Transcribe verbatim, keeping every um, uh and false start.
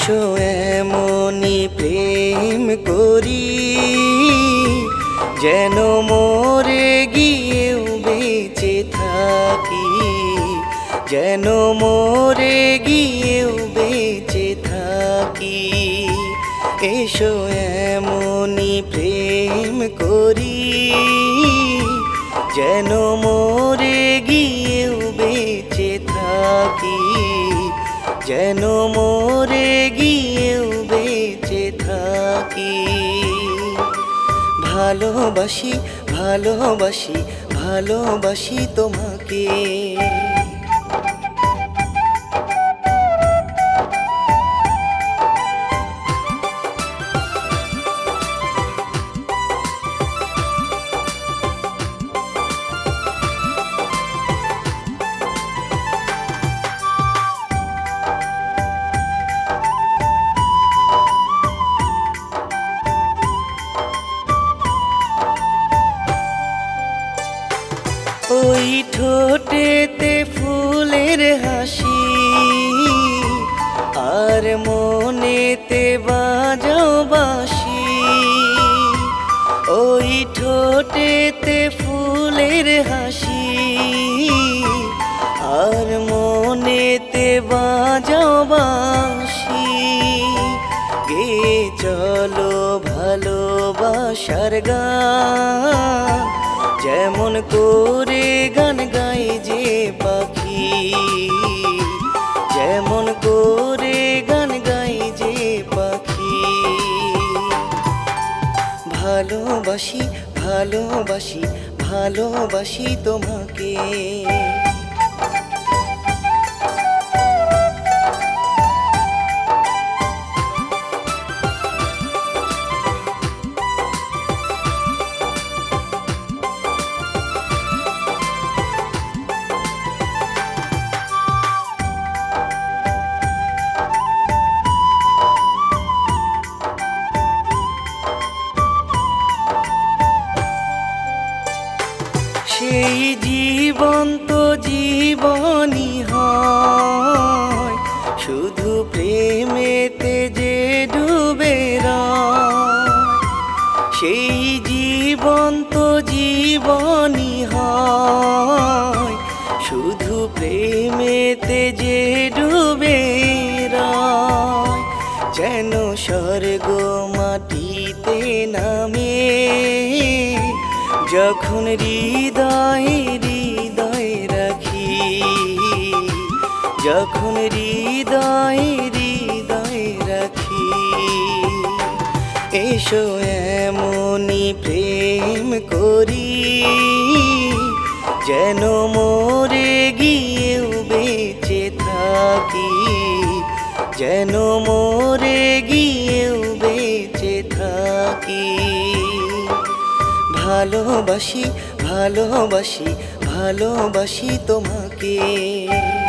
এসো এমনি প্রেম করি যেন মরে গিয়েও বেঁচে থাকি, যেন মরে গিয়েও বেঁচে থাকি। এসো এমনি প্রেম করি যেন মরে গিয়েও বেঁচে থাকি, যেন মরে গিয়েও বেঁচে থাকি। ভালোবাসি ভালোবাসি ভালোবাসি তোমাকে। ওই ঠোঁটেতে ফুলের হাসি আর মনেতে বাজাও বাঁশি, ওই ঠোঁটেতে ফুলের হাসি আর মনেতে বাজাও বাঁশি। গে চলো ভালোবাসার গান, যেমন করে গান গাই যে পাখি, যেমন করে গান গাই যে পাখি। ভালোবাসি ভালোবাসি ভালোবাসি তোমাকে। সেই জীবন তো জীবনই হয়, শুধু প্রেমেতে যে ডুবে রয়। সেই জীবন তো জীবনই হয়, শুধু প্রেমেতে যে ডুবে রয়। যেন স্বর্গ মাটিতে নামে যখন হৃদয়ে হৃদয় রাখি, যখন হৃদয়ে হৃদয় রাখি। এসো এমনি প্রেম করি যেন মরে গিয়েও বেঁচে থাকি, যেন মরে গিয়েও বেঁচে থাকি। ভালোবাসি ভালোবাসি ভালোবাসি তোমাকে।